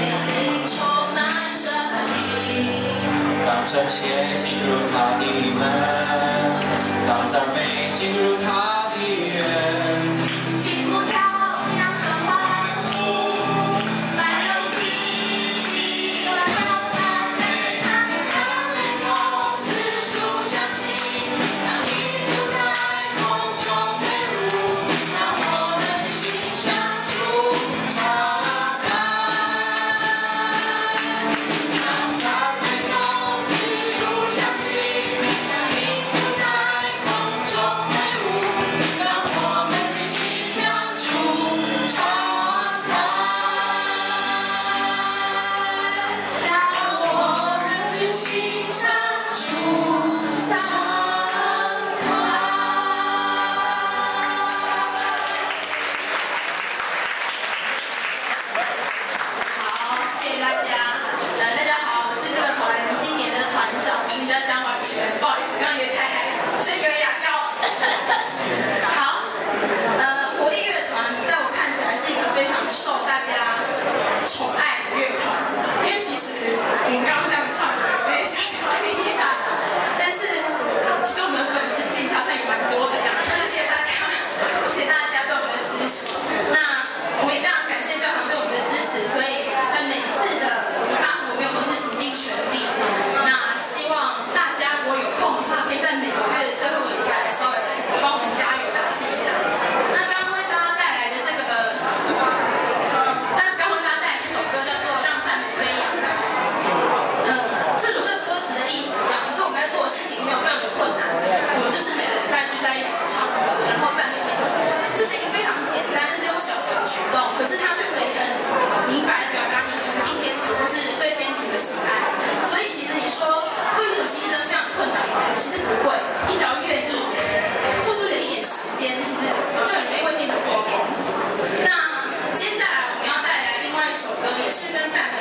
当晨曦进入他的门，当赞美进入他的园， 寂寞飘扬上万物，满有希奇的赞美，赞美从四处响起，当你住在空中飞舞，让我们心向主敞开。让赞美从四处响起，当你住在空中飞舞，让我们的心向主敞开。让我们的心向主敞开。好，谢谢大家。大家好，我是这个团今年的团长，我名叫张婉璇。不好意思，刚刚有点太嗨了，是一个哑药。好，活力乐团在我看起来是一个非常受大家宠爱的乐团，因为其实我们刚刚这样唱有点小小厉害，但是其实我们粉丝自己好像也蛮多的这样，那就谢谢大家，谢谢大家对我们的支持。那我们也非常感谢教堂对我们的支持，所以在每次的礼拜我们又不是倾尽全力。那希望大家如果有空的话，可以在每个月的最后的礼拜来稍微帮我们加油打气一下。那刚刚为大家带来的这首歌叫做《让赞美飞扬》。正如这个歌词的意思一样，其实我们在做的事情没有非常的困难，我们就是每个礼拜聚在一起唱歌，然后赞美天主。这是一个非常简单但是又小的举动，可是它却可以很明白的表达你崇敬天主或是对天主的喜爱。所以其实你说为天主牺牲非常困难吗？其实不会，你只要愿意付出的一点时间，其实就很容易为天主做工。那接下来我们要带来另外一首歌，也是跟赞美